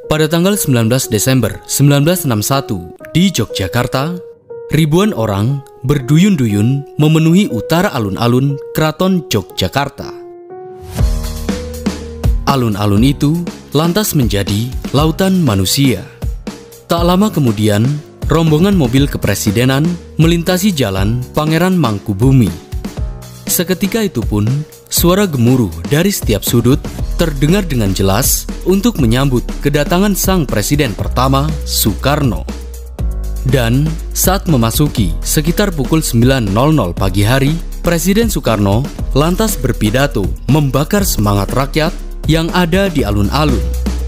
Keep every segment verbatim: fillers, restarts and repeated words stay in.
pada tanggal sembilan belas Desember seribu sembilan ratus enam puluh satu di Yogyakarta, ribuan orang berduyun-duyun memenuhi utara alun-alun Keraton Yogyakarta. Alun-alun itu lantas menjadi lautan manusia. Tak lama kemudian, rombongan mobil kepresidenan melintasi jalan Pangeran Mangkubumi. Seketika itu pun, suara gemuruh dari setiap sudut terdengar dengan jelas untuk menyambut kedatangan sang presiden pertama, Soekarno. Dan saat memasuki sekitar pukul sembilan nol nol pagi hari, Presiden Soekarno lantas berpidato membakar semangat rakyat yang ada di alun-alun.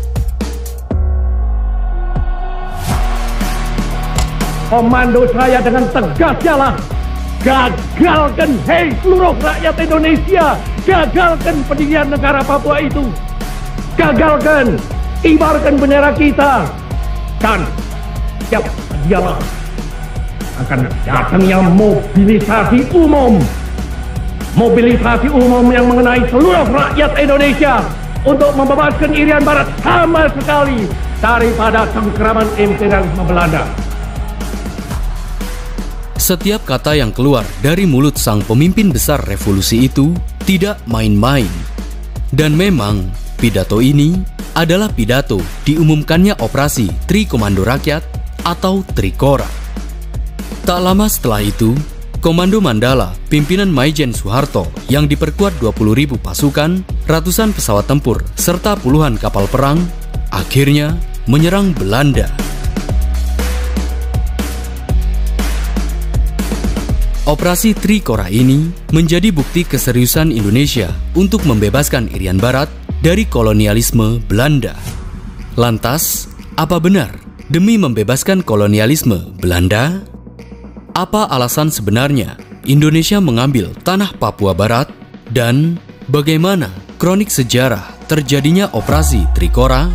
Komando saya dengan tegas ialah gagalkan, hei seluruh rakyat Indonesia, gagalkan pendirian negara Papua itu. Gagalkan, kibarkan bendera kita. Dan siap dialah akan datangnya mobilisasi umum. Mobilisasi umum yang mengenai seluruh rakyat Indonesia untuk membebaskan Irian Barat sama sekali daripada cengkeraman imperialisme Belanda. Setiap kata yang keluar dari mulut sang pemimpin besar revolusi itu tidak main-main. Dan memang pidato ini adalah pidato diumumkannya operasi Tri Komando Rakyat atau Trikora. Tak lama setelah itu, Komando Mandala pimpinan Maijen Soeharto yang diperkuat dua puluh ribu pasukan, ratusan pesawat tempur, serta puluhan kapal perang akhirnya menyerang Belanda. Operasi Trikora ini menjadi bukti keseriusan Indonesia untuk membebaskan Irian Barat dari kolonialisme Belanda. Lantas, apa benar demi membebaskan kolonialisme Belanda? Apa alasan sebenarnya Indonesia mengambil tanah Papua Barat? Dan bagaimana kronik sejarah terjadinya operasi Trikora?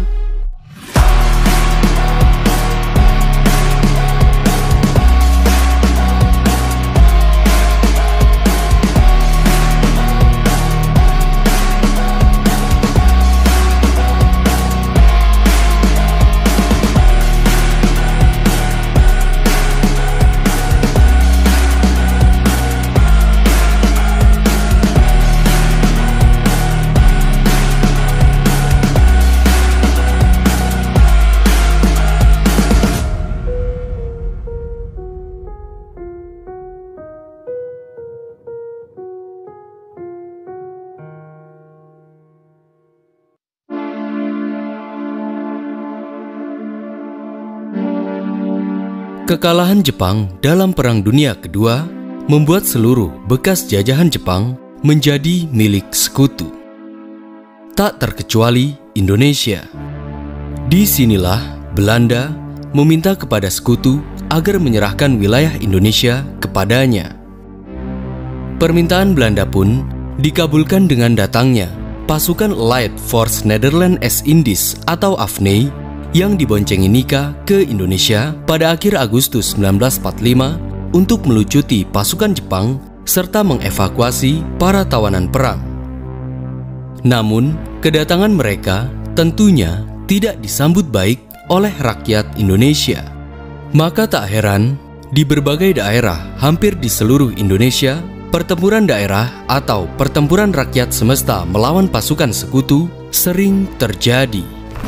Kekalahan Jepang dalam Perang Dunia Kedua membuat seluruh bekas jajahan Jepang menjadi milik sekutu. Tak terkecuali Indonesia. Disinilah Belanda meminta kepada sekutu agar menyerahkan wilayah Indonesia kepadanya. Permintaan Belanda pun dikabulkan dengan datangnya pasukan Allied Force Netherlands East Indies atau A F N E yang diboncengi Nika ke Indonesia pada akhir Agustus seribu sembilan ratus empat puluh lima untuk melucuti pasukan Jepang serta mengevakuasi para tawanan perang. Namun, kedatangan mereka tentunya tidak disambut baik oleh rakyat Indonesia. Maka tak heran, di berbagai daerah hampir di seluruh Indonesia, pertempuran daerah atau pertempuran rakyat semesta melawan pasukan sekutu sering terjadi.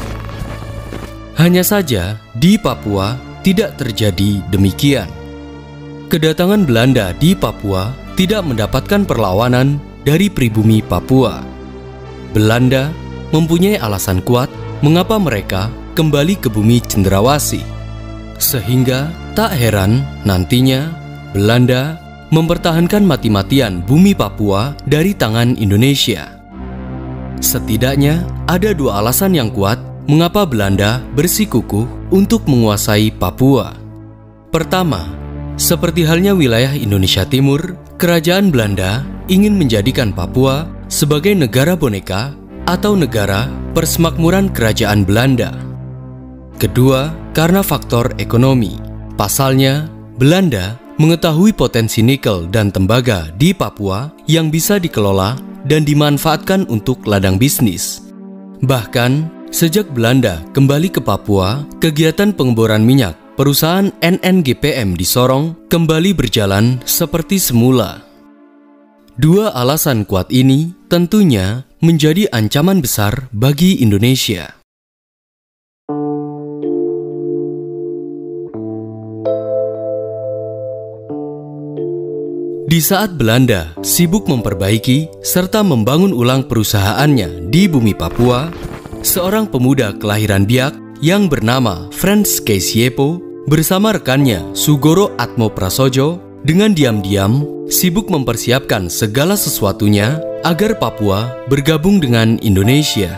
Hanya saja, di Papua tidak terjadi demikian. Kedatangan Belanda di Papua tidak mendapatkan perlawanan dari pribumi Papua. Belanda mempunyai alasan kuat mengapa mereka kembali ke bumi Cendrawasih. Sehingga tak heran nantinya Belanda mempertahankan mati-matian bumi Papua dari tangan Indonesia. Setidaknya ada dua alasan yang kuat mengapa Belanda bersikukuh untuk menguasai Papua. Pertama, seperti halnya wilayah Indonesia Timur, kerajaan Belanda ingin menjadikan Papua sebagai negara boneka atau negara persemakmuran kerajaan Belanda. Kedua, karena faktor ekonomi. Pasalnya, Belanda mengetahui potensi nikel dan tembaga di Papua yang bisa dikelola dan dimanfaatkan untuk ladang bisnis. Bahkan, Sejak Belanda kembali ke Papua, kegiatan pengeboran minyak perusahaan N N G P M di Sorong kembali berjalan seperti semula. Dua alasan kuat ini tentunya menjadi ancaman besar bagi Indonesia. Di saat Belanda sibuk memperbaiki serta membangun ulang perusahaannya di bumi Papua, seorang pemuda kelahiran Biak yang bernama Frans Keisiepo bersama rekannya Sugoro Atmoprasojo dengan diam-diam sibuk mempersiapkan segala sesuatunya agar Papua bergabung dengan Indonesia.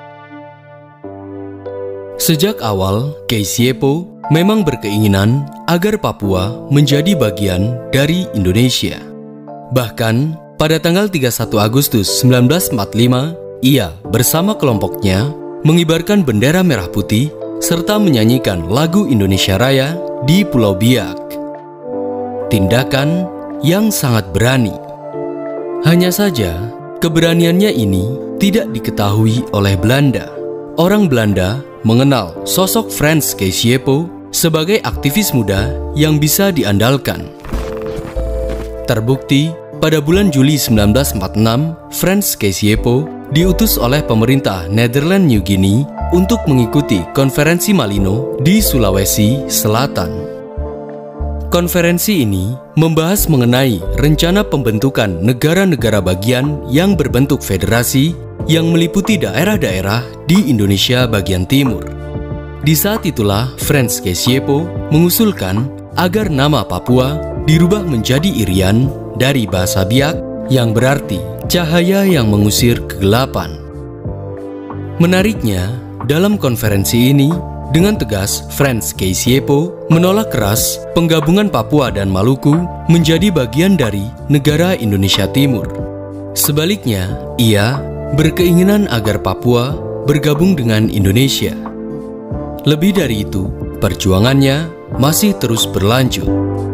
Sejak awal, Keisiepo memang berkeinginan agar Papua menjadi bagian dari Indonesia. Bahkan, pada tanggal tiga puluh satu Agustus seribu sembilan ratus empat puluh lima, ia bersama kelompoknya mengibarkan bendera merah putih serta menyanyikan lagu Indonesia Raya di Pulau Biak. Tindakan yang sangat berani. Hanya saja, keberaniannya ini tidak diketahui oleh Belanda. Orang Belanda mengenal sosok Frans Keisiepo sebagai aktivis muda yang bisa diandalkan. Terbukti, pada bulan Juli seribu sembilan ratus empat puluh enam, Frans Keisiepo diutus oleh pemerintah Nederland New Guinea untuk mengikuti konferensi Malino di Sulawesi Selatan. Konferensi ini membahas mengenai rencana pembentukan negara-negara bagian yang berbentuk federasi yang meliputi daerah-daerah di Indonesia bagian timur. Di saat itulah Frans Keisiepo mengusulkan agar nama Papua dirubah menjadi Irian dari bahasa Biak yang berarti cahaya yang mengusir kegelapan. Menariknya, dalam konferensi ini, dengan tegas Frans Keisiepo menolak keras penggabungan Papua dan Maluku menjadi bagian dari negara Indonesia Timur. Sebaliknya, ia berkeinginan agar Papua bergabung dengan Indonesia. Lebih dari itu, perjuangannya masih terus berlanjut.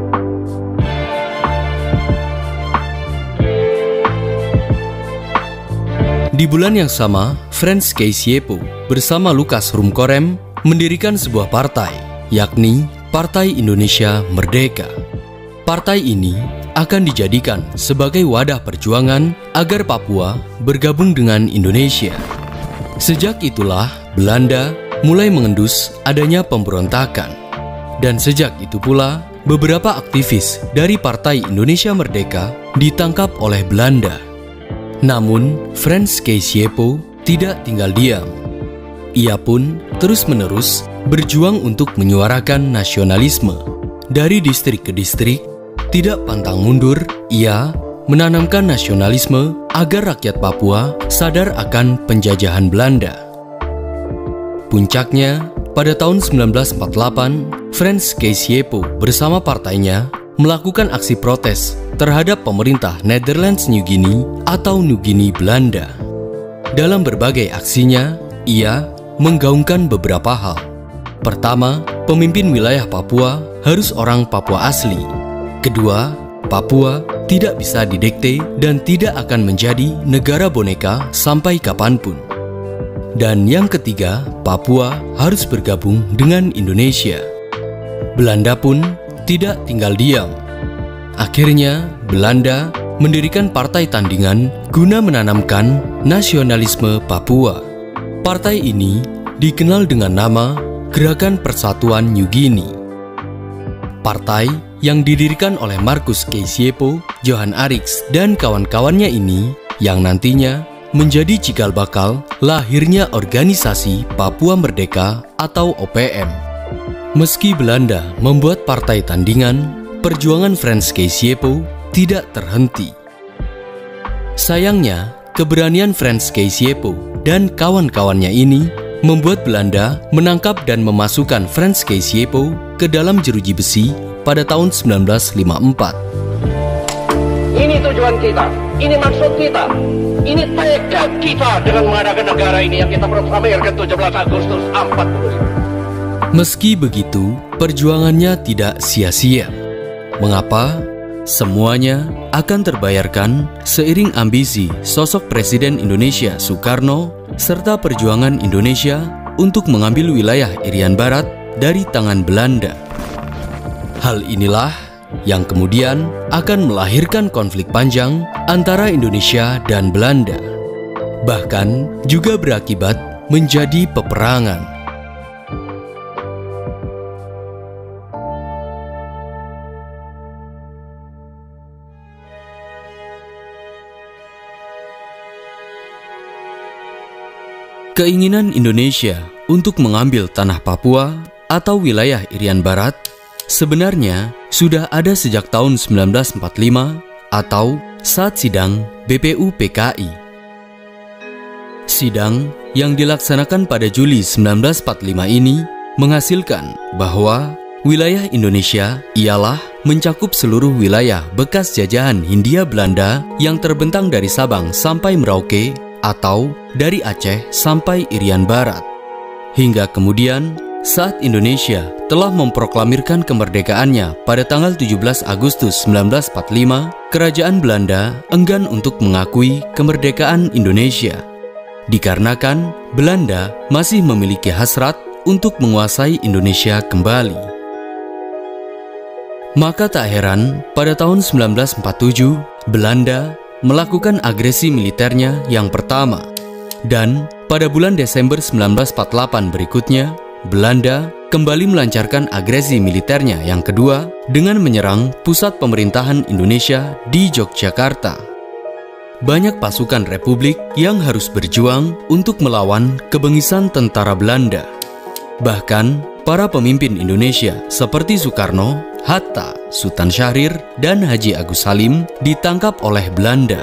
Di bulan yang sama, Frans Keisiepo bersama Lukas Rumkorem mendirikan sebuah partai, yakni Partai Indonesia Merdeka. Partai ini akan dijadikan sebagai wadah perjuangan agar Papua bergabung dengan Indonesia. Sejak itulah Belanda mulai mengendus adanya pemberontakan. Dan sejak itu pula, beberapa aktivis dari Partai Indonesia Merdeka ditangkap oleh Belanda. Namun, Frans Keisiepo tidak tinggal diam. Ia pun terus-menerus berjuang untuk menyuarakan nasionalisme. Dari distrik ke distrik, tidak pantang mundur, ia menanamkan nasionalisme agar rakyat Papua sadar akan penjajahan Belanda. Puncaknya, pada tahun seribu sembilan ratus empat puluh delapan, Frans Keisiepo bersama partainya melakukan aksi protes terhadap pemerintah Netherlands New Guinea atau New Guinea Belanda. Dalam berbagai aksinya, ia menggaungkan beberapa hal. Pertama, pemimpin wilayah Papua harus orang Papua asli. Kedua, Papua tidak bisa didikte dan tidak akan menjadi negara boneka sampai kapanpun. Dan yang ketiga, Papua harus bergabung dengan Indonesia. Belanda pun tidak tinggal diam. Akhirnya, Belanda mendirikan partai tandingan guna menanamkan nasionalisme Papua. Partai ini dikenal dengan nama Gerakan Persatuan New Guinea. Partai yang didirikan oleh Markus Keisiepo, Johan Arix, dan kawan-kawannya ini yang nantinya menjadi cikal bakal lahirnya organisasi Papua Merdeka atau O P M. Meski Belanda membuat partai tandingan, perjuangan Frans Keisiepo tidak terhenti. Sayangnya, keberanian Frans Keisiepo dan kawan-kawannya ini membuat Belanda menangkap dan memasukkan Frans Keisiepo ke dalam jeruji besi pada tahun seribu sembilan ratus lima puluh empat. Ini tujuan kita, ini maksud kita, ini tekad kita dengan mengadakan negara ini yang kita proklamirkan tujuh belas Agustus empat puluh lima. Meski begitu, perjuangannya tidak sia-sia. Mengapa? Semuanya akan terbayarkan seiring ambisi sosok Presiden Indonesia Soekarno serta perjuangan Indonesia untuk mengambil wilayah Irian Barat dari tangan Belanda. Hal inilah yang kemudian akan melahirkan konflik panjang antara Indonesia dan Belanda, bahkan juga berakibat menjadi peperangan. Keinginan Indonesia untuk mengambil tanah Papua atau wilayah Irian Barat sebenarnya sudah ada sejak tahun sembilan belas empat puluh lima atau saat sidang B P U P K I. Sidang yang dilaksanakan pada Juli sembilan belas empat puluh lima ini menghasilkan bahwa wilayah Indonesia ialah mencakup seluruh wilayah bekas jajahan Hindia Belanda yang terbentang dari Sabang sampai Merauke atau dari Aceh sampai Irian Barat. Hingga kemudian saat Indonesia telah memproklamirkan kemerdekaannya pada tanggal tujuh belas Agustus sembilan belas empat puluh lima, kerajaan Belanda enggan untuk mengakui kemerdekaan Indonesia, dikarenakan Belanda masih memiliki hasrat untuk menguasai Indonesia kembali. Maka tak heran pada tahun sembilan belas empat puluh tujuh Belanda melakukan agresi militernya yang pertama, dan pada bulan Desember sembilan belas empat puluh delapan berikutnya Belanda kembali melancarkan agresi militernya yang kedua dengan menyerang pusat pemerintahan Indonesia di Yogyakarta. Banyak pasukan Republik yang harus berjuang untuk melawan kebengisan tentara Belanda. Bahkan para pemimpin Indonesia seperti Soekarno, Hatta, Sultan Syahrir, dan Haji Agus Salim ditangkap oleh Belanda.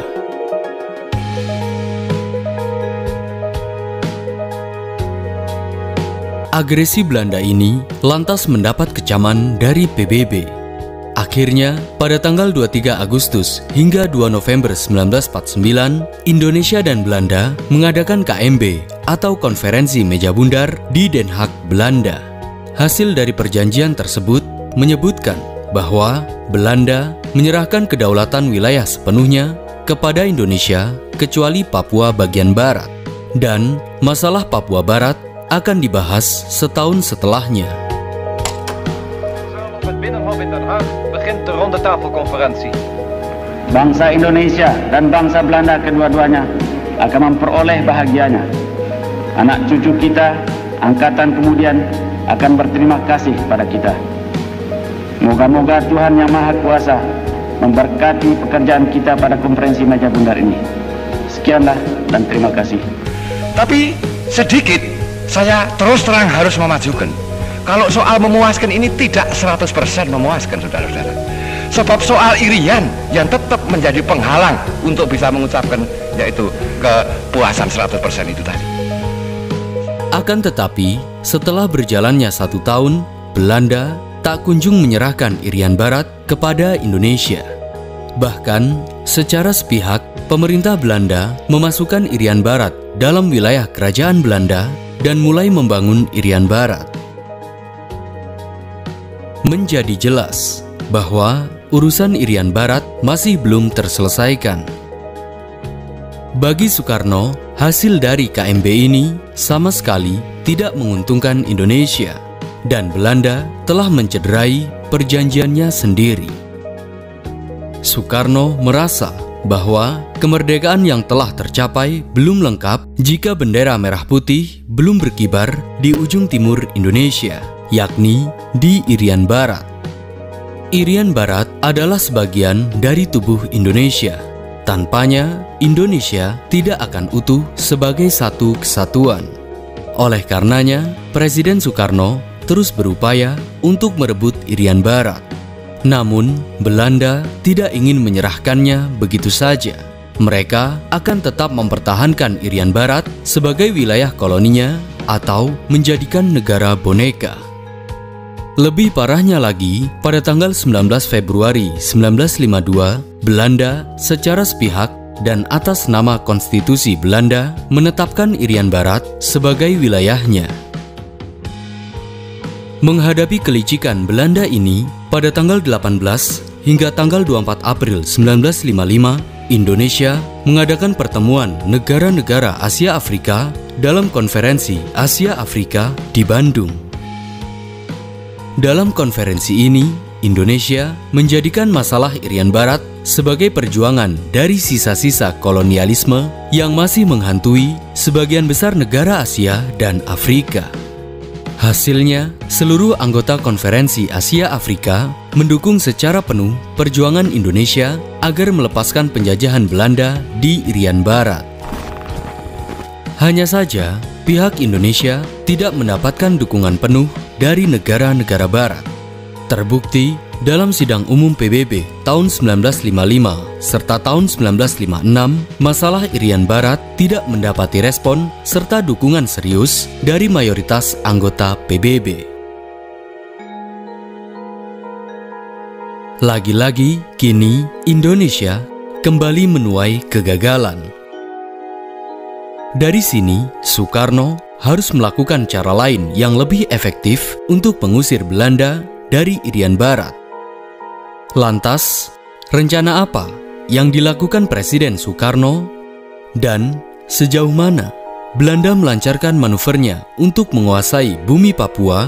Agresi Belanda ini lantas mendapat kecaman dari P B B. Akhirnya, pada tanggal dua puluh tiga Agustus hingga dua November sembilan belas empat puluh sembilan, Indonesia dan Belanda mengadakan K M B atau Konferensi Meja Bundar di Den Haag, Belanda. Hasil dari perjanjian tersebut menyebutkan bahwa Belanda menyerahkan kedaulatan wilayah sepenuhnya kepada Indonesia kecuali Papua bagian barat, dan masalah Papua Barat akan dibahas setahun setelahnya. Op het Binnenhof in Den Haag begint de rondetafelconferentie. Bangsa Indonesia dan bangsa Belanda kedua-duanya akan memperoleh bahagianya. Anak cucu kita, angkatan kemudian akan berterima kasih pada kita. Moga-moga Tuhan Yang Maha Kuasa memberkati pekerjaan kita pada konferensi Meja Bundar ini. Sekianlah dan terima kasih. Tapi sedikit saya terus terang harus memajukan. Kalau soal memuaskan ini tidak seratus persen memuaskan, saudara-saudara. Sebab soal Irian yang tetap menjadi penghalang untuk bisa mengucapkan yaitu kepuasan seratus persen itu tadi. Akan tetapi, setelah berjalannya satu tahun, Belanda tak kunjung menyerahkan Irian Barat kepada Indonesia. Bahkan, secara sepihak, pemerintah Belanda memasukkan Irian Barat dalam wilayah kerajaan Belanda dan mulai membangun Irian Barat. Menjadi jelas bahwa urusan Irian Barat masih belum terselesaikan. Bagi Soekarno, hasil dari K M B ini sama sekali tidak menguntungkan Indonesia, dan Belanda telah mencederai perjanjiannya sendiri. Soekarno merasa bahwa kemerdekaan yang telah tercapai belum lengkap jika bendera merah putih belum berkibar di ujung timur Indonesia, yakni di Irian Barat. Irian Barat adalah sebagian dari tubuh Indonesia. Tanpanya, Indonesia tidak akan utuh sebagai satu kesatuan. Oleh karenanya, Presiden Soekarno terus berupaya untuk merebut Irian Barat. Namun, Belanda tidak ingin menyerahkannya begitu saja. Mereka akan tetap mempertahankan Irian Barat sebagai wilayah koloninya atau menjadikan negara boneka. Lebih parahnya lagi, pada tanggal sembilan belas Februari sembilan belas lima puluh dua, Belanda secara sepihak dan atas nama Konstitusi Belanda menetapkan Irian Barat sebagai wilayahnya. Menghadapi kelicikan Belanda ini, pada tanggal delapan belas hingga tanggal dua puluh empat April sembilan belas lima puluh lima, Indonesia mengadakan pertemuan negara-negara Asia Afrika dalam konferensi Asia Afrika di Bandung. Dalam konferensi ini, Indonesia menjadikan masalah Irian Barat sebagai perjuangan dari sisa-sisa kolonialisme yang masih menghantui sebagian besar negara Asia dan Afrika. Hasilnya, seluruh anggota konferensi Asia Afrika mendukung secara penuh perjuangan Indonesia agar melepaskan penjajahan Belanda di Irian Barat. Hanya saja, pihak Indonesia tidak mendapatkan dukungan penuh dari negara-negara Barat. Terbukti dalam sidang umum P B B tahun sembilan belas lima puluh lima serta tahun sembilan belas lima puluh enam, masalah Irian Barat tidak mendapati respon serta dukungan serius dari mayoritas anggota P B B. Lagi-lagi, kini Indonesia kembali menuai kegagalan. Dari sini, Soekarno harus melakukan cara lain yang lebih efektif untuk mengusir Belanda dari Irian Barat. Lantas, rencana apa yang dilakukan Presiden Soekarno dan sejauh mana Belanda melancarkan manuvernya untuk menguasai bumi Papua?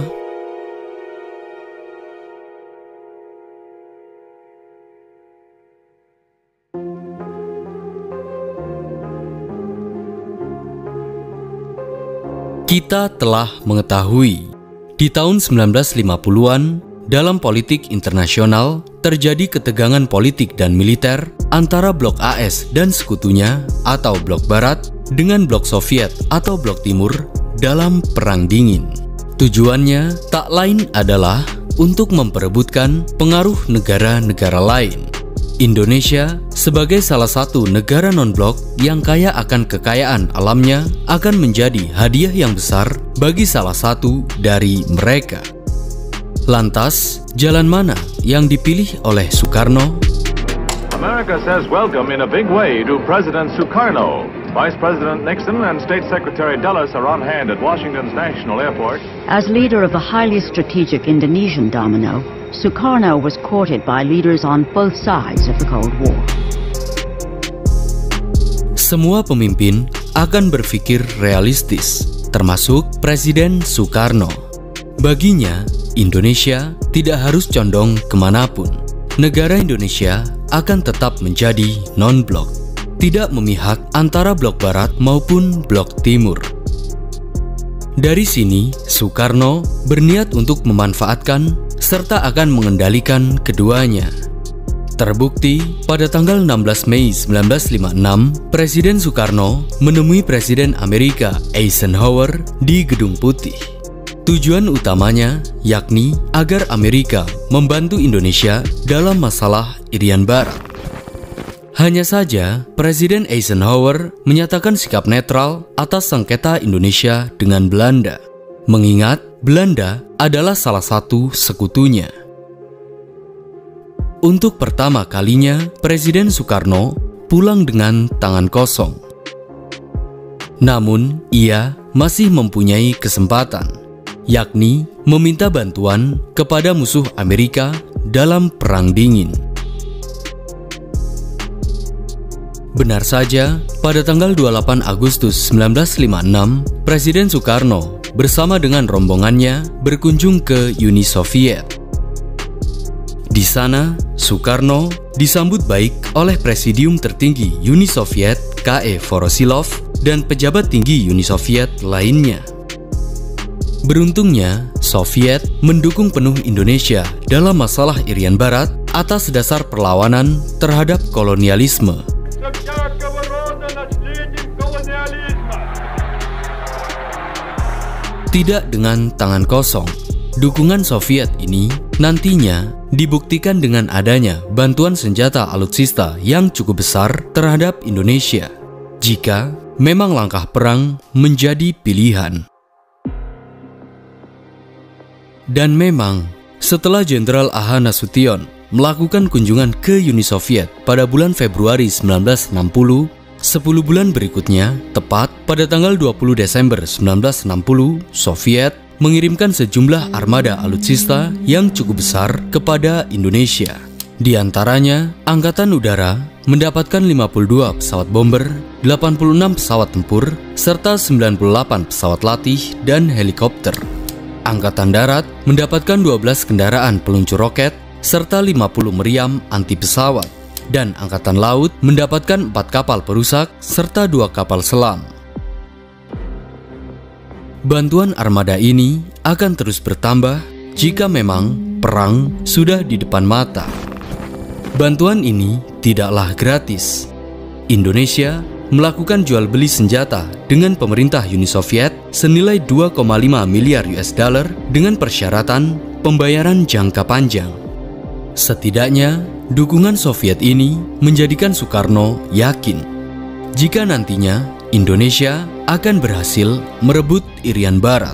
Kita telah mengetahui, di tahun sembilan belas lima puluhan, dalam politik internasional terjadi ketegangan politik dan militer antara Blok A S dan sekutunya atau Blok Barat dengan Blok Soviet atau Blok Timur dalam Perang Dingin. Tujuannya tak lain adalah untuk memperebutkan pengaruh negara-negara lain. Indonesia sebagai salah satu negara non-blok yang kaya akan kekayaan alamnya akan menjadi hadiah yang besar bagi salah satu dari mereka. Lantas, jalan mana yang dipilih oleh Soekarno? America says welcome in a big way to President Sukarno. Vice President Nixon and State Secretary Dulles are on hand at Washington's National Airport. As leader of the highly strategic Indonesian domino, Sukarno was courted by leaders on both sides of the Cold War. Semua pemimpin akan berpikir realistis, termasuk Presiden Soekarno. Baginya, Indonesia tidak harus condong kemanapun. Negara Indonesia akan tetap menjadi non-blok, tidak memihak antara Blok Barat maupun Blok Timur. Dari sini, Soekarno berniat untuk memanfaatkan serta akan mengendalikan keduanya. Terbukti, pada tanggal enam belas Mei sembilan belas lima puluh enam, Presiden Soekarno menemui Presiden Amerika Eisenhower di Gedung Putih. Tujuan utamanya yakni agar Amerika membantu Indonesia dalam masalah Irian Barat. Hanya saja, Presiden Eisenhower menyatakan sikap netral atas sengketa Indonesia dengan Belanda, mengingat Belanda adalah salah satu sekutunya. Untuk pertama kalinya, Presiden Soekarno pulang dengan tangan kosong. Namun, ia masih mempunyai kesempatan, yakni meminta bantuan kepada musuh Amerika dalam Perang Dingin. Benar saja, pada tanggal dua puluh delapan Agustus sembilan belas lima puluh enam, Presiden Soekarno bersama dengan rombongannya berkunjung ke Uni Soviet. Di sana, Soekarno disambut baik oleh Presidium tertinggi Uni Soviet K E Voroshilov dan pejabat tinggi Uni Soviet lainnya. Beruntungnya, Soviet mendukung penuh Indonesia dalam masalah Irian Barat atas dasar perlawanan terhadap kolonialisme. Tidak dengan tangan kosong, dukungan Soviet ini nantinya dibuktikan dengan adanya bantuan senjata alutsista yang cukup besar terhadap Indonesia, jika memang langkah perang menjadi pilihan. Dan memang, setelah Jenderal A H Nasution melakukan kunjungan ke Uni Soviet pada bulan Februari sembilan belas enam puluh, sepuluh bulan berikutnya, tepat pada tanggal dua puluh Desember sembilan belas enam puluh, Soviet mengirimkan sejumlah armada alutsista yang cukup besar kepada Indonesia. Di antaranya, Angkatan Udara mendapatkan lima puluh dua pesawat bomber, delapan puluh enam pesawat tempur, serta sembilan puluh delapan pesawat latih dan helikopter. Angkatan Darat mendapatkan dua belas kendaraan peluncur roket, serta lima puluh meriam anti pesawat. Dan Angkatan Laut mendapatkan empat kapal perusak, serta dua kapal selam. Bantuan armada ini akan terus bertambah jika memang perang sudah di depan mata. Bantuan ini tidaklah gratis. Indonesia melakukan jual beli senjata dengan pemerintah Uni Soviet senilai dua koma lima miliar U S dollar dengan persyaratan pembayaran jangka panjang. Setidaknya, dukungan Soviet ini menjadikan Soekarno yakin jika nantinya Indonesia akan berhasil merebut Irian Barat.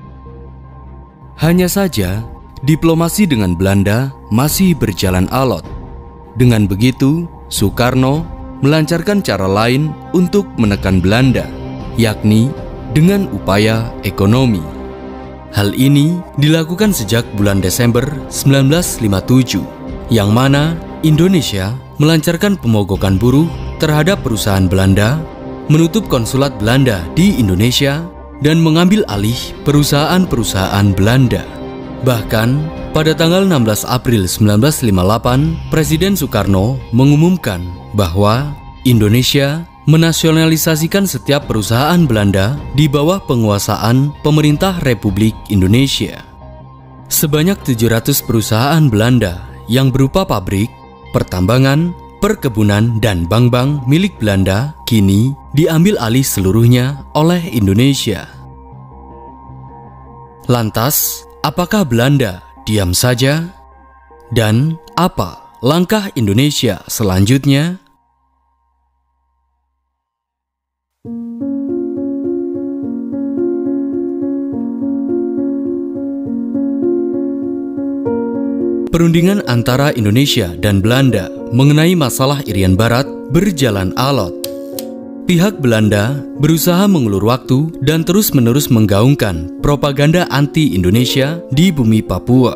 Hanya saja, diplomasi dengan Belanda masih berjalan alot. Dengan begitu, Soekarno melancarkan cara lain untuk menekan Belanda, yakni dengan upaya ekonomi. Hal ini dilakukan sejak bulan Desember seribu sembilan ratus lima puluh tujuh, yang mana Indonesia melancarkan pemogokan buruh terhadap perusahaan Belanda, menutup konsulat Belanda di Indonesia, dan mengambil alih perusahaan-perusahaan Belanda. Bahkan, pada tanggal enam belas April seribu sembilan ratus lima puluh delapan, Presiden Soekarno mengumumkan bahwa Indonesia menasionalisasikan setiap perusahaan Belanda di bawah penguasaan pemerintah Republik Indonesia. Sebanyak tujuh ratus perusahaan Belanda yang berupa pabrik, pertambangan, perkebunan, dan bank-bank milik Belanda kini diambil alih seluruhnya oleh Indonesia. Lantas, apakah Belanda diam saja? Dan apa langkah Indonesia selanjutnya? Perundingan antara Indonesia dan Belanda mengenai masalah Irian Barat berjalan alot. Pihak Belanda berusaha mengulur waktu dan terus-menerus menggaungkan propaganda anti-Indonesia di bumi Papua.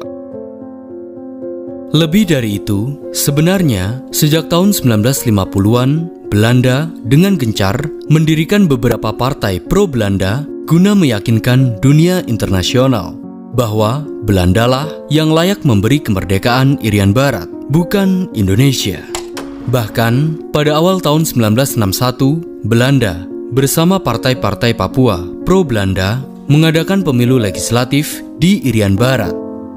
Lebih dari itu, sebenarnya sejak tahun seribu sembilan ratus lima puluhan, Belanda dengan gencar mendirikan beberapa partai pro-Belanda guna meyakinkan dunia internasional bahwa Belandalah yang layak memberi kemerdekaan Irian Barat, bukan Indonesia. Bahkan, pada awal tahun seribu sembilan ratus enam puluh satu, Belanda bersama partai-partai Papua pro-Belanda mengadakan pemilu legislatif di Irian Barat.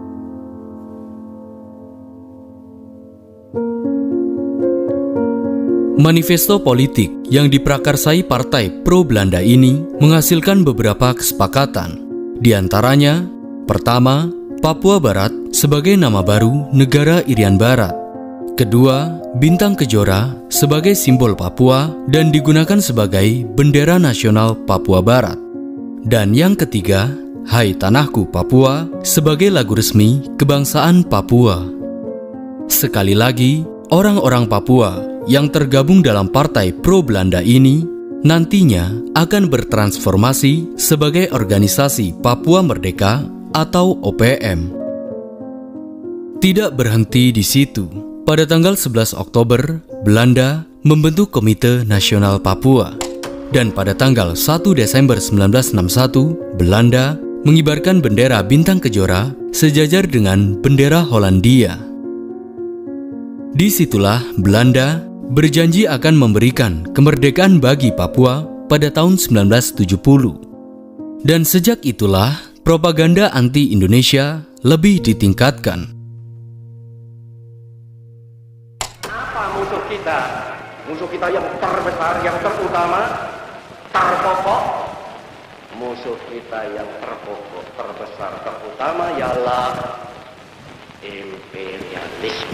Manifesto politik yang diprakarsai partai pro-Belanda ini menghasilkan beberapa kesepakatan. Di antaranya, pertama, Papua Barat sebagai nama baru negara Irian Barat. Kedua, bintang kejora sebagai simbol Papua dan digunakan sebagai bendera nasional Papua Barat. Dan yang ketiga, Hai Tanahku Papua sebagai lagu resmi kebangsaan Papua. Sekali lagi, orang-orang Papua yang tergabung dalam partai pro-Belanda ini nantinya akan bertransformasi sebagai organisasi Papua Merdeka atau O P M. Tidak berhenti di situ. Pada tanggal sebelas Oktober, Belanda membentuk Komite Nasional Papua. Dan pada tanggal satu Desember seribu sembilan ratus enam puluh satu, Belanda mengibarkan bendera bintang kejora sejajar dengan bendera Hollandia. Disitulah Belanda berjanji akan memberikan kemerdekaan bagi Papua pada tahun seribu sembilan ratus tujuh puluh. Dan sejak itulah propaganda anti-Indonesia lebih ditingkatkan. Apa musuh kita? Musuh kita yang terbesar, yang terutama, terpokok. Musuh kita yang terpokok, terbesar, terutama ialah imperialisme.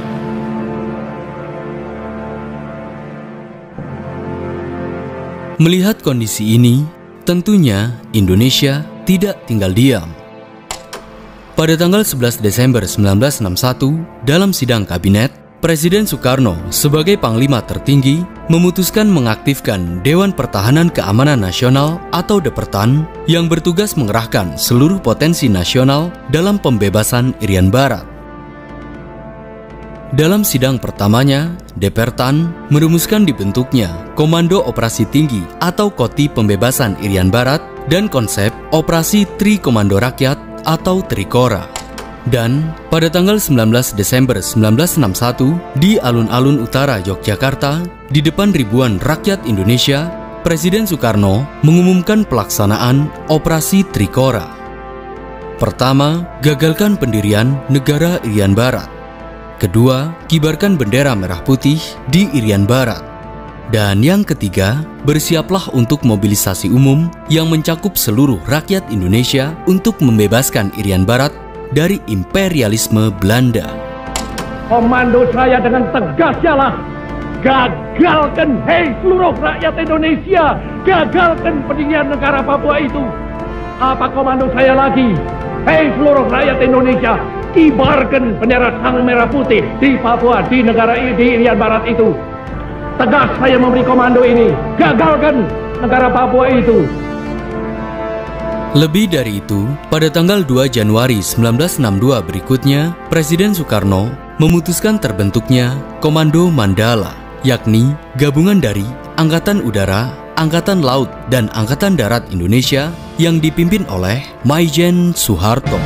Melihat kondisi ini, tentunya Indonesia tidak tinggal diam. Pada tanggal sebelas Desember seribu sembilan ratus enam puluh satu, dalam sidang kabinet, Presiden Soekarno sebagai Panglima tertinggi memutuskan mengaktifkan Dewan Pertahanan Keamanan Nasional atau Depertan yang bertugas mengerahkan seluruh potensi nasional dalam pembebasan Irian Barat. dalam sidang pertamanya, Depertan merumuskan dibentuknya Komando Operasi Tinggi atau Koti Pembebasan Irian Barat dan konsep Operasi Tri Komando Rakyat atau Trikora. Dan pada tanggal sembilan belas Desember seribu sembilan ratus enam puluh satu di alun-alun utara Yogyakarta, di depan ribuan rakyat Indonesia, Presiden Soekarno mengumumkan pelaksanaan Operasi Trikora. Pertama, gagalkan pendirian Negara Irian Barat. Kedua, kibarkan bendera merah putih di Irian Barat. Dan yang ketiga, bersiaplah untuk mobilisasi umum yang mencakup seluruh rakyat Indonesia untuk membebaskan Irian Barat dari imperialisme Belanda. Komando saya dengan tegas ialah gagalkan, hei seluruh rakyat Indonesia, gagalkan pendirian negara Papua itu. Apa komando saya lagi? Hei seluruh rakyat Indonesia, kibarkan bendera sang merah putih di Papua, di negara di Irian Barat itu. Tegas saya memberi komando ini, gagalkan negara Papua itu. Lebih dari itu, pada tanggal dua Januari seribu sembilan ratus enam puluh dua berikutnya, Presiden Soekarno memutuskan terbentuknya Komando Mandala, yakni gabungan dari Angkatan Udara, Angkatan Laut, dan Angkatan Darat Indonesia yang dipimpin oleh Maijen Soeharto.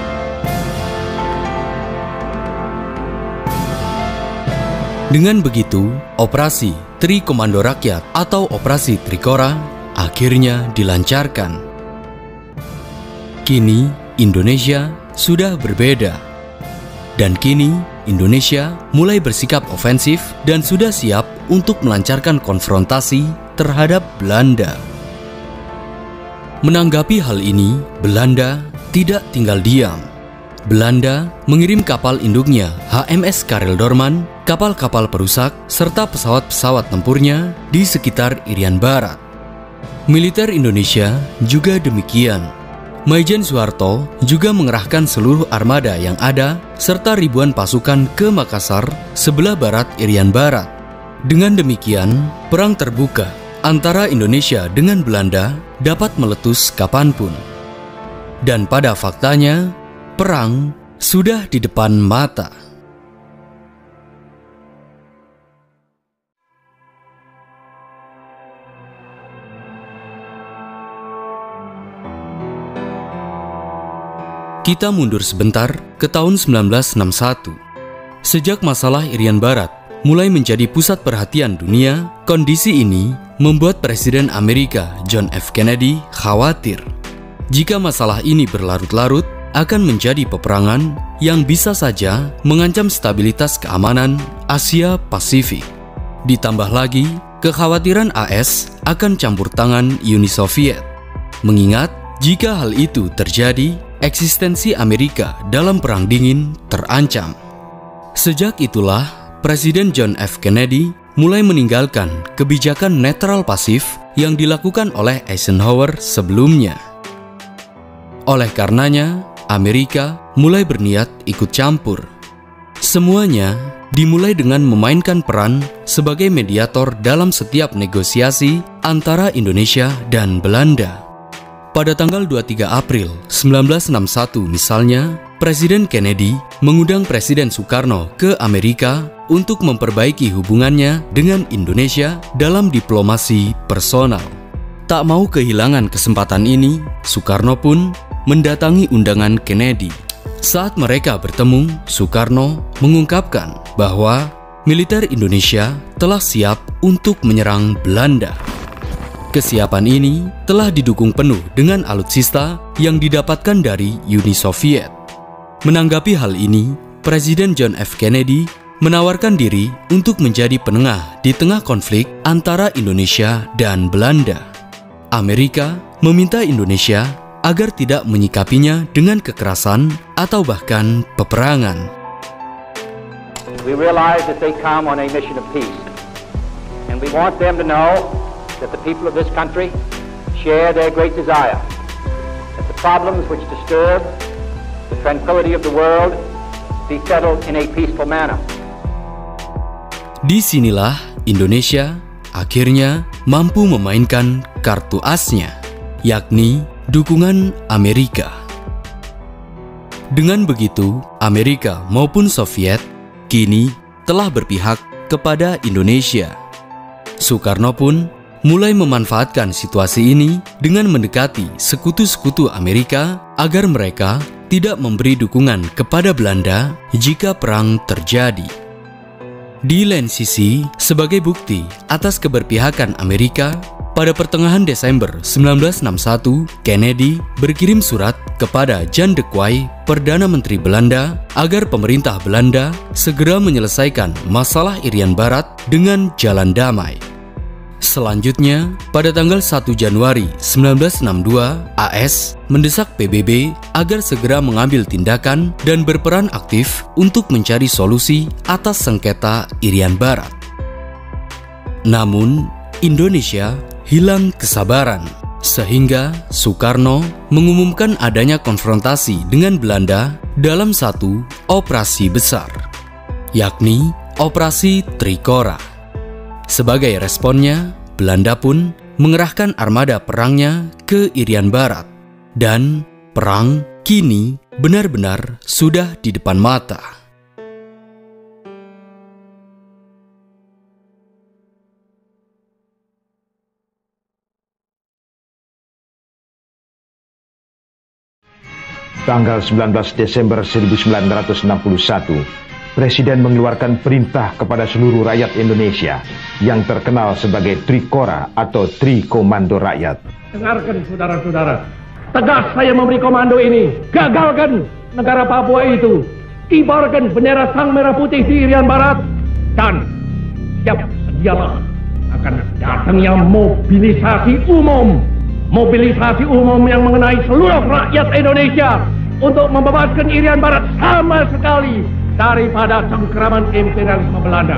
Dengan begitu, Operasi Tri Komando Rakyat atau Operasi Trikora akhirnya dilancarkan. Kini Indonesia sudah berbeda. Dan kini Indonesia mulai bersikap ofensif dan sudah siap untuk melancarkan konfrontasi terhadap Belanda. Menanggapi hal ini, Belanda tidak tinggal diam. Belanda mengirim kapal induknya H M S Karel Dorman, kapal-kapal perusak, serta pesawat-pesawat tempurnya di sekitar Irian Barat. Militer Indonesia juga demikian. Maijen Soeharto juga mengerahkan seluruh armada yang ada serta ribuan pasukan ke Makassar, sebelah barat Irian Barat. Dengan demikian, perang terbuka antara Indonesia dengan Belanda dapat meletus kapanpun. Dan pada faktanya, perang sudah di depan mata. Kita mundur sebentar ke tahun seribu sembilan ratus enam puluh satu. Sejak masalah Irian Barat mulai menjadi pusat perhatian dunia, kondisi ini membuat Presiden Amerika John F. Kennedy khawatir. Jika masalah ini berlarut-larut, akan menjadi peperangan yang bisa saja mengancam stabilitas keamanan Asia Pasifik. Ditambah lagi, kekhawatiran A S akan campur tangan Uni Soviet. Mengingat, jika hal itu terjadi, eksistensi Amerika dalam Perang Dingin terancam. Sejak itulah, Presiden John F. Kennedy mulai meninggalkan kebijakan netral pasif yang dilakukan oleh Eisenhower sebelumnya. Oleh karenanya, Amerika mulai berniat ikut campur. Semuanya dimulai dengan memainkan peran sebagai mediator dalam setiap negosiasi antara Indonesia dan Belanda. Pada tanggal dua puluh tiga April seribu sembilan ratus enam puluh satu misalnya, Presiden Kennedy mengundang Presiden Soekarno ke Amerika untuk memperbaiki hubungannya dengan Indonesia dalam diplomasi personal. Tak mau kehilangan kesempatan ini, Soekarno pun mendatangi undangan Kennedy. Saat mereka bertemu, Soekarno mengungkapkan bahwa militer Indonesia telah siap untuk menyerang Belanda. Kesiapan ini telah didukung penuh dengan alutsista yang didapatkan dari Uni Soviet. Menanggapi hal ini, Presiden John F. Kennedy menawarkan diri untuk menjadi penengah di tengah konflik antara Indonesia dan Belanda. Amerika meminta Indonesia agar tidak menyikapinya dengan kekerasan atau bahkan peperangan. We realize that they come on a mission of peace, and we want them to know that the people of this country share their great desire that the problems which disturb the tranquility of the world be settled in a peaceful manner. Disinilah Indonesia akhirnya mampu memainkan kartu asnya, yakni dukungan Amerika. Dengan begitu, Amerika maupun Soviet kini telah berpihak kepada Indonesia. Soekarno pun mulai memanfaatkan situasi ini dengan mendekati sekutu-sekutu Amerika agar mereka tidak memberi dukungan kepada Belanda jika perang terjadi. Di lain sisi, sebagai bukti atas keberpihakan Amerika, pada pertengahan Desember seribu sembilan ratus enam puluh satu, Kennedy berkirim surat kepada Jan de Quay, Perdana Menteri Belanda, agar pemerintah Belanda segera menyelesaikan masalah Irian Barat dengan jalan damai. Selanjutnya, pada tanggal satu Januari seribu sembilan ratus enam puluh dua, A S mendesak P B B agar segera mengambil tindakan dan berperan aktif untuk mencari solusi atas sengketa Irian Barat. Namun, Indonesia hilang kesabaran, sehingga Soekarno mengumumkan adanya konfrontasi dengan Belanda dalam satu operasi besar, yakni Operasi Trikora. Sebagai responnya, Belanda pun mengerahkan armada perangnya ke Irian Barat, dan perang kini benar-benar sudah di depan mata. Tanggal sembilan belas Desember seribu sembilan ratus enam puluh satu, Presiden mengeluarkan perintah kepada seluruh rakyat Indonesia yang terkenal sebagai Trikora atau Tri Komando Rakyat. Dengarkan saudara-saudara, tegas saya memberi komando ini, gagalkan negara Papua itu, kibarkan bendera sang merah putih di Irian Barat, dan siap sedialah akan datangnya mobilisasi umum, mobilisasi umum yang mengenai seluruh rakyat Indonesia untuk membebaskan Irian Barat sama sekali daripada cengkeraman imperialisme Belanda.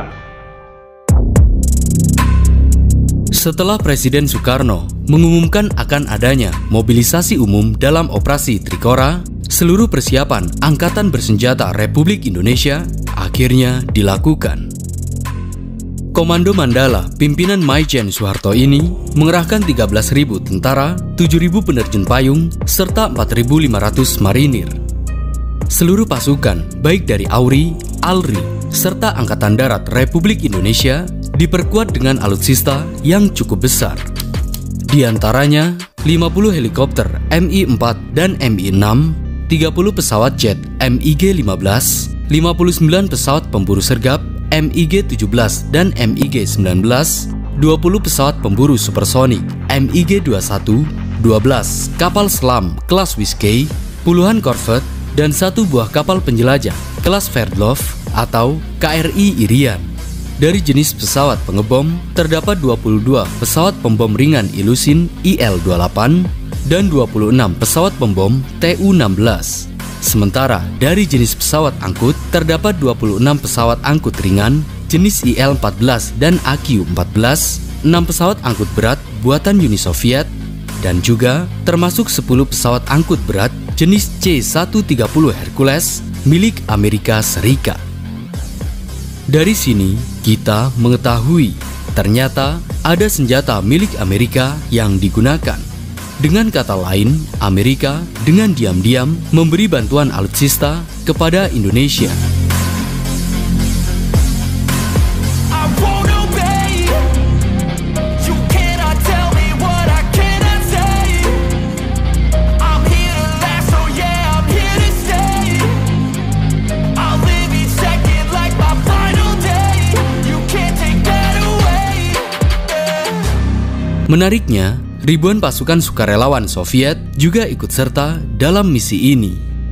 Setelah Presiden Soekarno mengumumkan akan adanya mobilisasi umum dalam operasi Trikora, seluruh persiapan Angkatan Bersenjata Republik Indonesia akhirnya dilakukan. Komando Mandala pimpinan Maijen Soeharto ini mengerahkan tiga belas ribu tentara, tujuh ribu penerjun payung, serta empat ribu lima ratus marinir. Seluruh pasukan, baik dari A U R I, A L R I, serta Angkatan Darat Republik Indonesia diperkuat dengan alutsista yang cukup besar. Di antaranya, lima puluh helikopter M I empat dan M I enam, tiga puluh pesawat jet M I G lima belas, lima puluh sembilan pesawat pemburu sergap M I G tujuh belas dan M I G sembilan belas, dua puluh pesawat pemburu supersonik M I G dua puluh satu, dua belas kapal selam kelas Whiskey, puluhan korvet, dan satu buah kapal penjelajah kelas Sverdlov atau K R I Irian. Dari jenis pesawat pengebom, terdapat dua puluh dua pesawat pembom ringan Ilyushin I L dua puluh delapan dan dua puluh enam pesawat pembom T U enam belas. Sementara dari jenis pesawat angkut, terdapat dua puluh enam pesawat angkut ringan jenis I L empat belas dan A Q empat belas, enam pesawat angkut berat buatan Uni Soviet, dan juga termasuk sepuluh pesawat angkut berat jenis C seratus tiga puluh Hercules milik Amerika Serikat. Dari sini kita mengetahui ternyata ada senjata milik Amerika yang digunakan. Dengan kata lain, Amerika dengan diam-diam memberi bantuan alutsista kepada Indonesia. Menariknya, ribuan pasukan sukarelawan Soviet juga ikut serta dalam misi ini.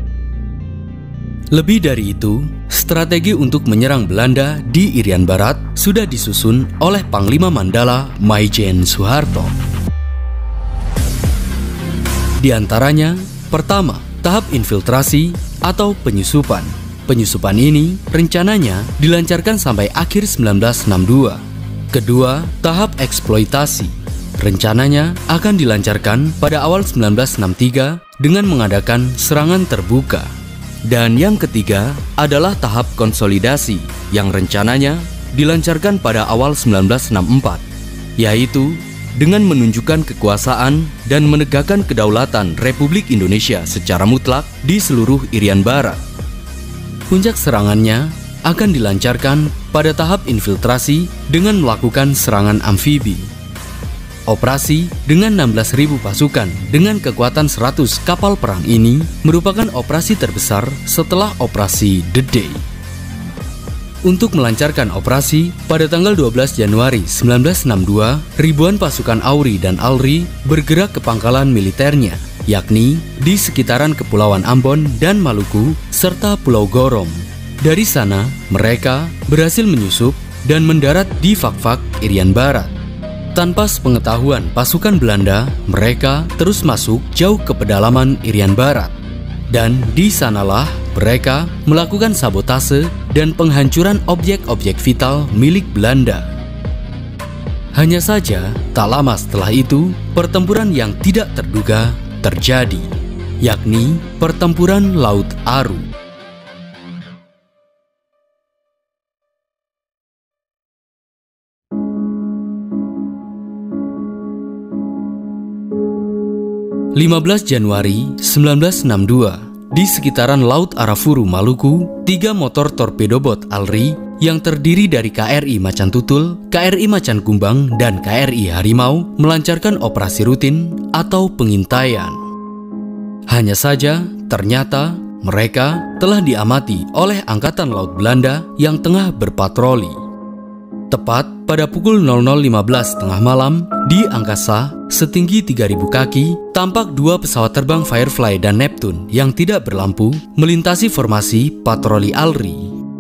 Lebih dari itu, strategi untuk menyerang Belanda di Irian Barat sudah disusun oleh Panglima Mandala Maijen Soeharto. Di antaranya, pertama, tahap infiltrasi atau penyusupan. Penyusupan ini rencananya dilancarkan sampai akhir seribu sembilan ratus enam puluh dua. Kedua, tahap eksploitasi. Rencananya akan dilancarkan pada awal seribu sembilan ratus enam puluh tiga dengan mengadakan serangan terbuka. Dan yang ketiga adalah tahap konsolidasi yang rencananya dilancarkan pada awal seribu sembilan ratus enam puluh empat, yaitu dengan menunjukkan kekuasaan dan menegakkan kedaulatan Republik Indonesia secara mutlak di seluruh Irian Barat. Puncak serangannya akan dilancarkan pada tahap infiltrasi dengan melakukan serangan amfibi. Operasi dengan enam belas ribu pasukan dengan kekuatan seratus kapal perang ini merupakan operasi terbesar setelah operasi The Day. Untuk melancarkan operasi, pada tanggal dua belas Januari seribu sembilan ratus enam puluh dua, ribuan pasukan Auri dan Alri bergerak ke pangkalan militernya, yakni di sekitaran Kepulauan Ambon dan Maluku, serta Pulau Gorom. Dari sana, mereka berhasil menyusup dan mendarat di Fak-Fak, Irian Barat. Tanpa sepengetahuan pasukan Belanda, mereka terus masuk jauh ke pedalaman Irian Barat. Dan di sanalah mereka melakukan sabotase dan penghancuran objek-objek vital milik Belanda. Hanya saja, tak lama setelah itu, pertempuran yang tidak terduga terjadi, yakni pertempuran Laut Aru. lima belas Januari seribu sembilan ratus enam puluh dua, di sekitaran Laut Arafuru, Maluku, tiga motor torpedobot Alri yang terdiri dari K R I Macan Tutul, K R I Macan Kumbang, dan K R I Harimau melancarkan operasi rutin atau pengintaian. Hanya saja, ternyata mereka telah diamati oleh Angkatan Laut Belanda yang tengah berpatroli. Tepat pada pukul nol nol lima belas tengah malam, di angkasa setinggi tiga ribu kaki, tampak dua pesawat terbang Firefly dan Neptune yang tidak berlampu melintasi formasi patroli Alri.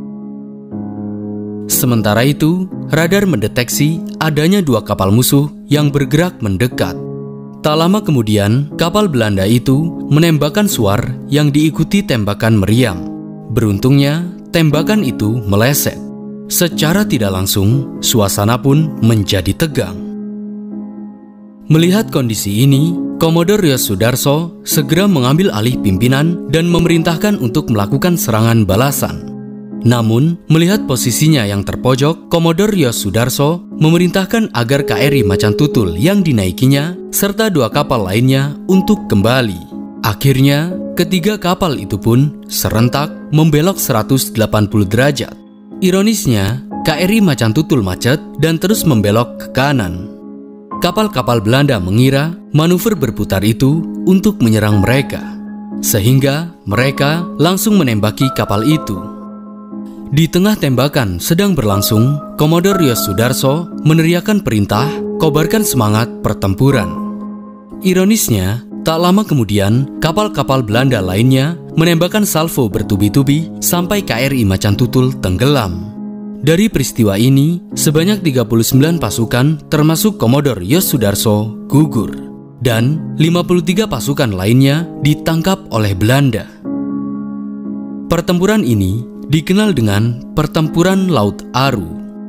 Sementara itu, radar mendeteksi adanya dua kapal musuh yang bergerak mendekat. Tak lama kemudian, kapal Belanda itu menembakkan suar yang diikuti tembakan meriam. Beruntungnya, tembakan itu meleset. Secara tidak langsung, suasana pun menjadi tegang. Melihat kondisi ini, Komodor Yos Sudarso segera mengambil alih pimpinan dan memerintahkan untuk melakukan serangan balasan. Namun, melihat posisinya yang terpojok, Komodor Yos Sudarso memerintahkan agar K R I Macan Tutul yang dinaikinya serta dua kapal lainnya untuk kembali. Akhirnya, ketiga kapal itu pun serentak membelok seratus delapan puluh derajat. Ironisnya, K R I Macan Tutul macet dan terus membelok ke kanan. Kapal-kapal Belanda mengira manuver berputar itu untuk menyerang mereka, sehingga mereka langsung menembaki kapal itu. Di tengah tembakan sedang berlangsung, Komodor Yos Sudarso meneriakkan perintah, kobarkan semangat pertempuran. Ironisnya, tak lama kemudian, kapal-kapal Belanda lainnya menembakkan salvo bertubi-tubi sampai K R I Macan Tutul tenggelam. Dari peristiwa ini, sebanyak tiga puluh sembilan pasukan termasuk Komodor Yos Sudarso gugur, dan lima puluh tiga pasukan lainnya ditangkap oleh Belanda. Pertempuran ini dikenal dengan Pertempuran Laut Aru.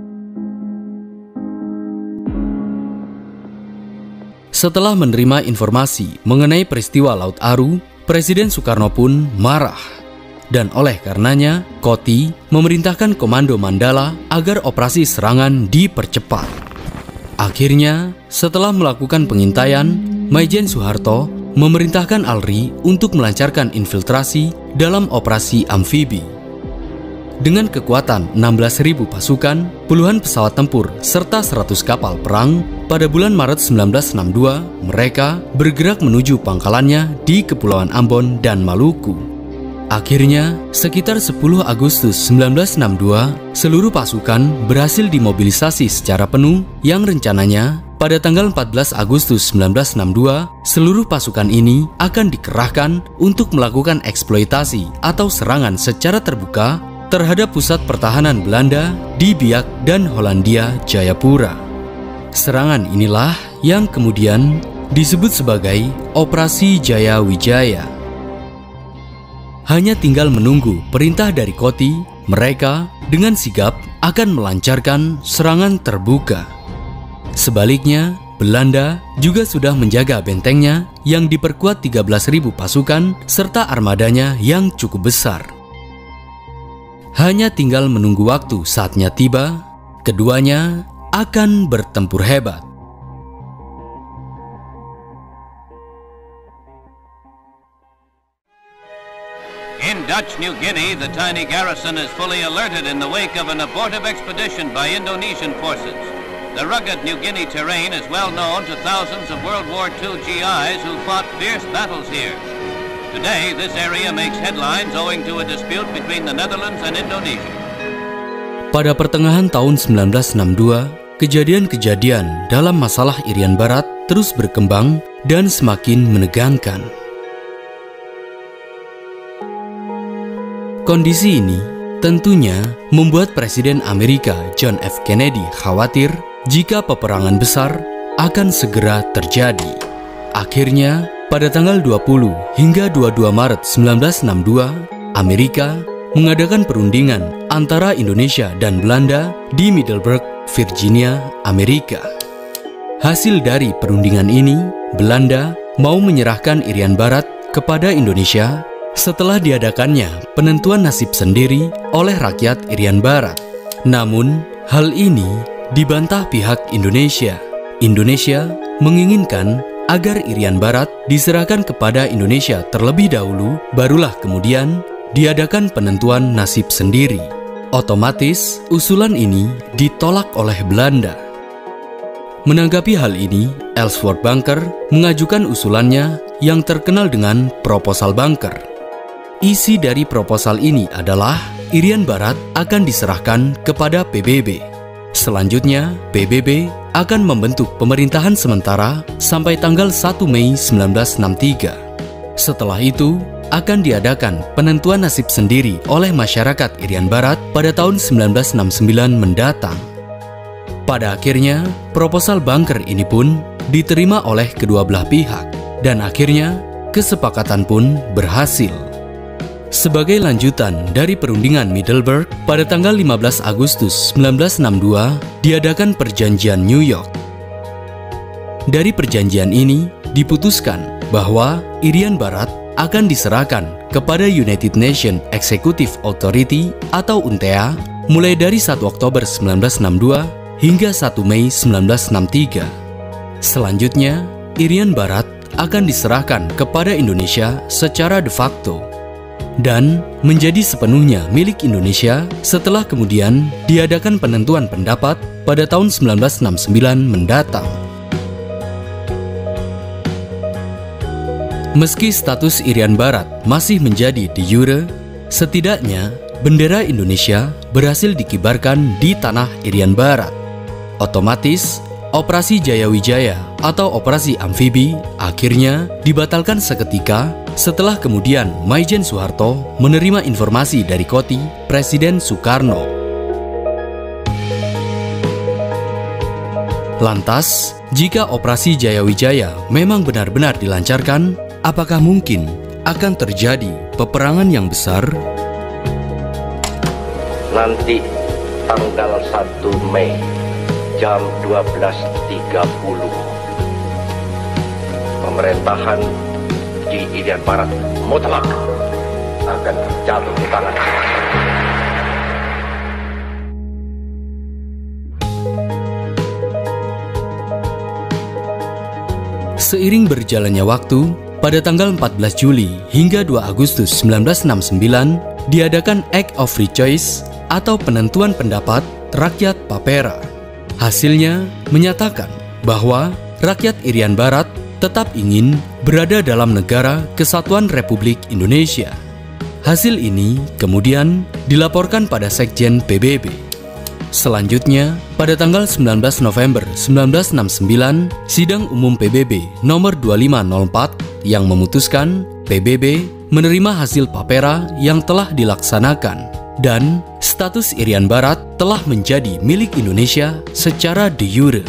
Setelah menerima informasi mengenai peristiwa Laut Aru, Presiden Soekarno pun marah. Dan oleh karenanya, Koti memerintahkan Komando Mandala agar operasi serangan dipercepat. Akhirnya, setelah melakukan pengintaian, Maijen Soeharto memerintahkan Alri untuk melancarkan infiltrasi dalam operasi amfibi. Dengan kekuatan enam belas ribu pasukan, puluhan pesawat tempur, serta seratus kapal perang, pada bulan Maret seribu sembilan ratus enam puluh dua, mereka bergerak menuju pangkalannya di Kepulauan Ambon dan Maluku. Akhirnya, sekitar sepuluh Agustus seribu sembilan ratus enam puluh dua, seluruh pasukan berhasil dimobilisasi secara penuh yang rencananya pada tanggal empat belas Agustus seribu sembilan ratus enam puluh dua, seluruh pasukan ini akan dikerahkan untuk melakukan eksploitasi atau serangan secara terbuka terhadap pusat pertahanan Belanda di Biak dan Hollandia Jayapura. Serangan inilah yang kemudian disebut sebagai Operasi Jaya Wijaya. Hanya tinggal menunggu perintah dari Koti, mereka dengan sigap akan melancarkan serangan terbuka. Sebaliknya, Belanda juga sudah menjaga bentengnya yang diperkuat tiga belas ribu pasukan serta armadanya yang cukup besar. Hanya tinggal menunggu waktu saatnya tiba, keduanya akan bertempur hebat. In Dutch New Guinea, the tiny garrison is fully alerted in the wake of an abortive expedition by Indonesian forces. The rugged New Guinea terrain is well known to thousands of World War Two G Is who fought fierce battles here. Today, this area makes headlines owing to a dispute between the Netherlands and Indonesia. Pada pertengahan tahun sembilan belas enam puluh dua, kejadian-kejadian dalam masalah Irian Barat terus berkembang dan semakin menegangkan. Kondisi ini tentunya membuat Presiden Amerika John F. Kennedy khawatir jika peperangan besar akan segera terjadi. Akhirnya, pada tanggal dua puluh hingga dua puluh dua Maret sembilan belas enam puluh dua, Amerika mengadakan perundingan antara Indonesia dan Belanda di Middelburg, Virginia, Amerika. Hasil dari perundingan ini, Belanda mau menyerahkan Irian Barat kepada Indonesia setelah diadakannya penentuan nasib sendiri oleh rakyat Irian Barat. Namun, hal ini dibantah pihak Indonesia. Indonesia menginginkan agar Irian Barat diserahkan kepada Indonesia terlebih dahulu, barulah kemudian diadakan penentuan nasib sendiri. Otomatis, usulan ini ditolak oleh Belanda. Menanggapi hal ini, Ellsworth Bunker mengajukan usulannya yang terkenal dengan Proposal Bunker. Isi dari proposal ini adalah Irian Barat akan diserahkan kepada P B B. Selanjutnya, P B B akan membentuk pemerintahan sementara sampai tanggal satu Mei sembilan belas enam puluh tiga. Setelah itu, akan diadakan penentuan nasib sendiri oleh masyarakat Irian Barat pada tahun sembilan belas enam puluh sembilan mendatang. Pada akhirnya, proposal Bunker ini pun diterima oleh kedua belah pihak, dan akhirnya kesepakatan pun berhasil. Sebagai lanjutan dari perundingan Middelburg, pada tanggal lima belas Agustus sembilan belas enam puluh dua diadakan Perjanjian New York. Dari perjanjian ini diputuskan bahwa Irian Barat akan diserahkan kepada United Nations Executive Authority atau U N T A mulai dari satu Oktober sembilan belas enam puluh dua hingga satu Mei sembilan belas enam puluh tiga. Selanjutnya, Irian Barat akan diserahkan kepada Indonesia secara de facto dan menjadi sepenuhnya milik Indonesia setelah kemudian diadakan penentuan pendapat pada tahun sembilan belas enam puluh sembilan mendatang. Meski status Irian Barat masih menjadi de jure, setidaknya bendera Indonesia berhasil dikibarkan di tanah Irian Barat. Otomatis, Operasi Jayawijaya atau Operasi Amfibi akhirnya dibatalkan seketika setelah kemudian Maijen Soeharto menerima informasi dari Koti Presiden Soekarno. Lantas, jika Operasi Jayawijaya memang benar-benar dilancarkan, apakah mungkin akan terjadi peperangan yang besar? Nanti tanggal satu Mei jam dua belas tiga puluh pemerintahan di Irian Barat mutlak akan jatuh di tangan. Seiring berjalannya waktu, pada tanggal empat belas Juli hingga dua Agustus sembilan belas enam puluh sembilan diadakan Act of Free Choice atau penentuan pendapat rakyat Papera. Hasilnya menyatakan bahwa rakyat Irian Barat tetap ingin berada dalam negara Kesatuan Republik Indonesia. Hasil ini kemudian dilaporkan pada Sekjen P B B. Selanjutnya, pada tanggal sembilan belas November sembilan belas enam puluh sembilan, Sidang Umum P B B nomor dua lima nol empat yang memutuskan P B B menerima hasil Papera yang telah dilaksanakan dan status Irian Barat telah menjadi milik Indonesia secara de jure.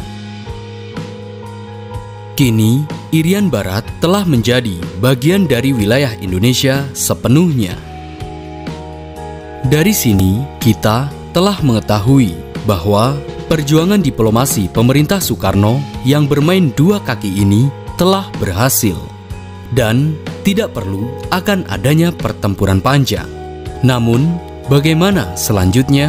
Kini, Irian Barat telah menjadi bagian dari wilayah Indonesia sepenuhnya. Dari sini, kita telah mengetahui bahwa perjuangan diplomasi pemerintah Soekarno yang bermain dua kaki ini telah berhasil dan tidak perlu akan adanya pertempuran panjang. Namun, bagaimana selanjutnya?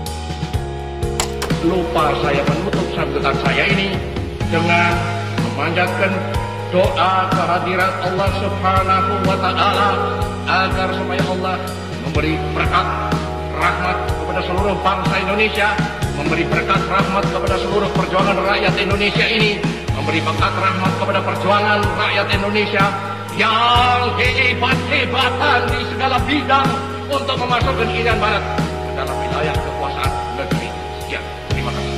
Lupa saya menutup sambutan saya ini dengan memanjatkan doa kehadirat Allah Subhanahu wa Ta'ala agar supaya Allah memberi berkat rahmat kepada seluruh bangsa Indonesia, memberi berkat rahmat kepada seluruh perjuangan rakyat Indonesia ini, memberi berkat rahmat kepada perjuangan rakyat Indonesia yang hebat-hebatan di segala bidang untuk memasukkan Irian Barat ke dalam wilayah kekuasaan negeri. Sekian, terima kasih.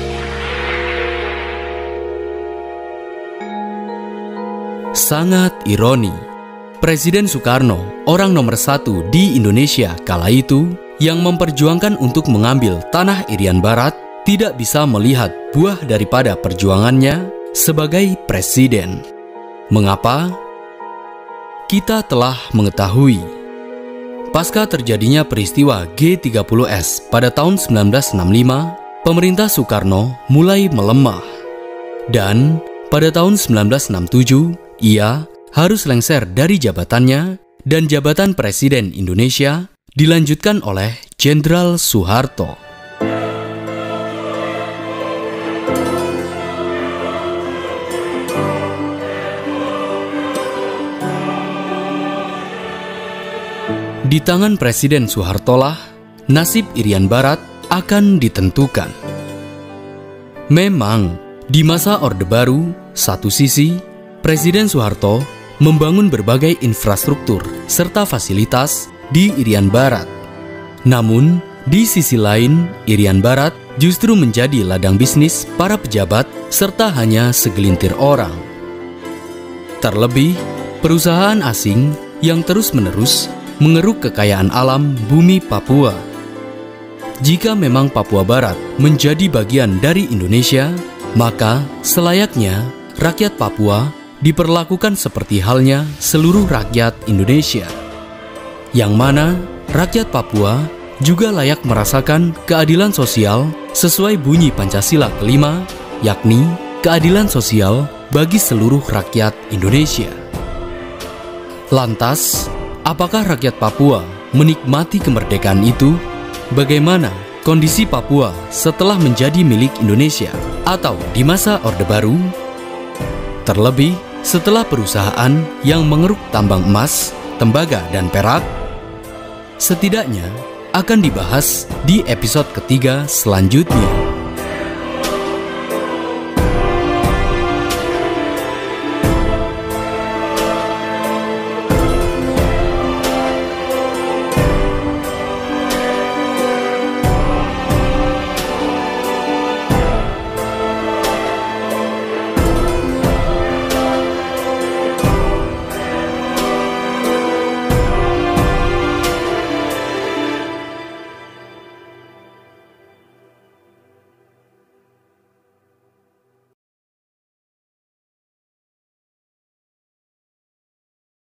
Sangat ironi, Presiden Soekarno, orang nomor satu di Indonesia kala itu, yang memperjuangkan untuk mengambil tanah Irian Barat, tidak bisa melihat buah daripada perjuangannya sebagai presiden. Mengapa? Kita telah mengetahui. Pasca terjadinya peristiwa G tiga puluh S pada tahun sembilan belas enam puluh lima, pemerintah Soekarno mulai melemah. Dan pada tahun sembilan belas enam puluh tujuh, ia harus lengser dari jabatannya dan jabatan Presiden Indonesia dilanjutkan oleh Jenderal Soeharto. Di tangan Presiden Soeharto lah nasib Irian Barat akan ditentukan. Memang di masa Orde Baru, satu sisi Presiden Soeharto membangun berbagai infrastruktur serta fasilitas di Irian Barat. Namun di sisi lain, Irian Barat justru menjadi ladang bisnis para pejabat serta hanya segelintir orang. Terlebih, perusahaan asing yang terus-menerus mengeruk kekayaan alam bumi Papua. Jika memang Papua Barat menjadi bagian dari Indonesia, maka selayaknya rakyat Papua diperlakukan seperti halnya seluruh rakyat Indonesia, yang mana rakyat Papua juga layak merasakan keadilan sosial sesuai bunyi Pancasila kelima, yakni keadilan sosial bagi seluruh rakyat Indonesia. Lantas, apakah rakyat Papua menikmati kemerdekaan itu? Bagaimana kondisi Papua setelah menjadi milik Indonesia atau di masa Orde Baru? Terlebih setelah perusahaan yang mengeruk tambang emas, tembaga, dan perak? Setidaknya akan dibahas di episode ketiga selanjutnya.